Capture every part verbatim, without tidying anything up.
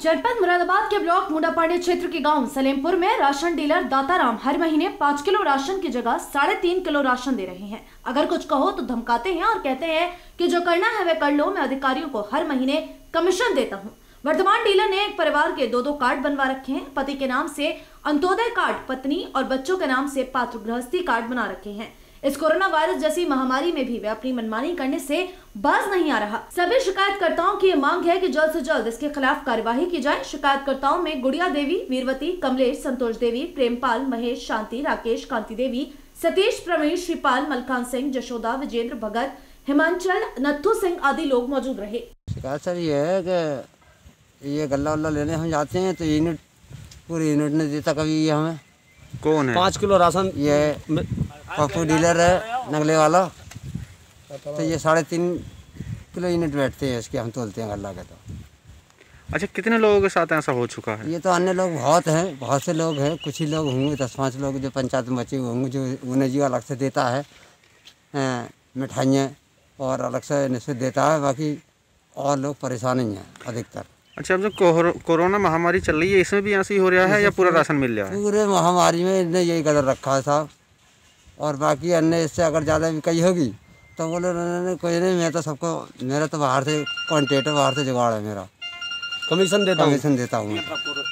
जनपद मुरादाबाद के ब्लॉक मुंडापांडे क्षेत्र के गांव सलेमपुर में राशन डीलर दाताराम हर महीने पाँच किलो राशन की जगह साढ़े तीन किलो राशन दे रहे हैं। अगर कुछ कहो तो धमकाते हैं और कहते हैं कि जो करना है वह कर लो, मैं अधिकारियों को हर महीने कमीशन देता हूं। वर्तमान डीलर ने एक परिवार के दो दो कार्ड बनवा रखे हैं। पति के नाम से अंत्योदय कार्ड, पत्नी और बच्चों के नाम से पात्र गृहस्थी कार्ड बना रखे हैं। इस कोरोना वायरस जैसी महामारी में भी वे अपनी मनमानी करने से बाज नहीं आ रहा। सभी शिकायतकर्ताओं की मांग है कि जल्द से जल्द इसके खिलाफ कार्यवाही की जाए। शिकायतकर्ताओं में गुड़िया देवी, वीरवती, कमलेश, संतोष देवी, प्रेमपाल, महेश, शांति, राकेश, कांति देवी, सतीश, प्रवीण, श्रीपाल, मलखान सिंह, जशोदा, विजेंद्र भगत, हिमांचल, नत्थू सिंह आदि लोग मौजूद रहे। शिकायत सर ये है कि ये गल्ला वल्ला लेने हम जाते हैं तो यूनिट पूरी यूनिट ने देता कभी ये हमें। कौन है? पाँच किलो राशन ये पप्पू डीलर है नगले वाला, तो ये साढ़े तीन किलो यूनिट बैठते हैं इसके, हम तोलते हैं गल्ला के। तो अच्छा, कितने लोगों के साथ ऐसा हो चुका है? ये तो अन्य लोग बहुत हैं, बहुत से लोग हैं, कुछ ही लोग होंगे, दस पाँच लोग जो पंचायत में बचे हुए होंगे, जो उन्हें जी अलग से देता है मिठाइयाँ और अलग से निश्चित देता है। बाकी और लोग परेशान ही हैं अधिकतर। अच्छा, अब जो कोरोना महामारी चल रही है इसमें भी ऐसे ही हो रहा है या पूरा राशन मिल रहा है? पूरे महामारी में इन्हें यही कदर रखा है साहब, और बाकी अन्य इससे अगर ज़्यादा भी कही होगी तो बोले उन्होंने कोई नहीं, मैं तो सबको, मेरा तो बाहर से कॉन्टेक्ट है, बाहर से जुगाड़ है, मेरा कमीशन देता हूँ कमीशन देता हूँ।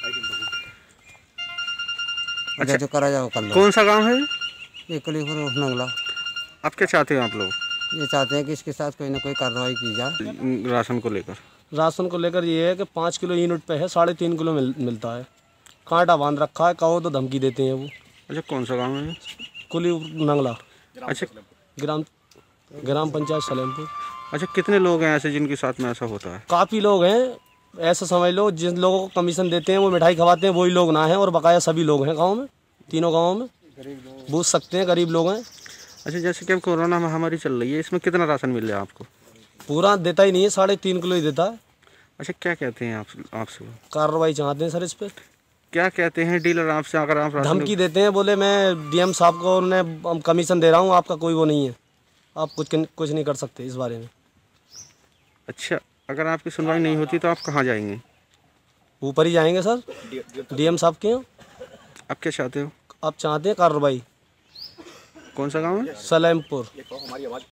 अच्छा, जो करा जाए वो कर लो। कौन सा गांव है ये? कलीपुर नगला। आप क्या चाहते हो आप लोग? ये चाहते हैं कि इसके साथ कोई ना कोई कार्रवाई की जाए। राशन को लेकर राशन को लेकर ये है कि पाँच किलो यूनिट पे है, साढ़े तीन किलो मिल, मिलता है। कांटा बांध रखा है, कहो तो धमकी देते हैं वो। अच्छा, कौन सा गांव है? कुली नंगला। अच्छा, ग्राम ग्राम पंचायत सलेमपुर। अच्छा, कितने लोग हैं ऐसे जिनके साथ में ऐसा होता है? काफ़ी लोग हैं, ऐसा समझ लो जिन लोगों को कमीशन देते हैं वो मिठाई खवाते हैं वही लोग ना हैं, और बकाया सभी लोग हैं गाँव में, तीनों गाँवों में बूझ सकते हैं, गरीब लोग हैं। अच्छा, जैसे कि अब कोरोना महामारी चल रही है, इसमें कितना राशन मिल रहा है आपको? पूरा देता ही नहीं है, साढ़े तीन किलो ही देता है। अच्छा, क्या कहते हैं आप आपसे? कार्रवाई चाहते हैं सर इस पर। क्या कहते हैं डीलर आपसे? अगर आप धमकी देते हैं, बोले मैं डीएम साहब को उन्हें कमीशन दे रहा हूँ, आपका कोई वो नहीं है, आप कुछ कुछ नहीं कर सकते इस बारे में। अच्छा, अगर आपकी सुनवाई नहीं होती तो आप कहाँ जाएंगे? ऊपर ही जाएंगे सर, डीएम साहब के यहाँ। आप क्या चाहते हो? आप चाहते हैं कार्रवाई। कौन सा गाँव है? सलेमपुर।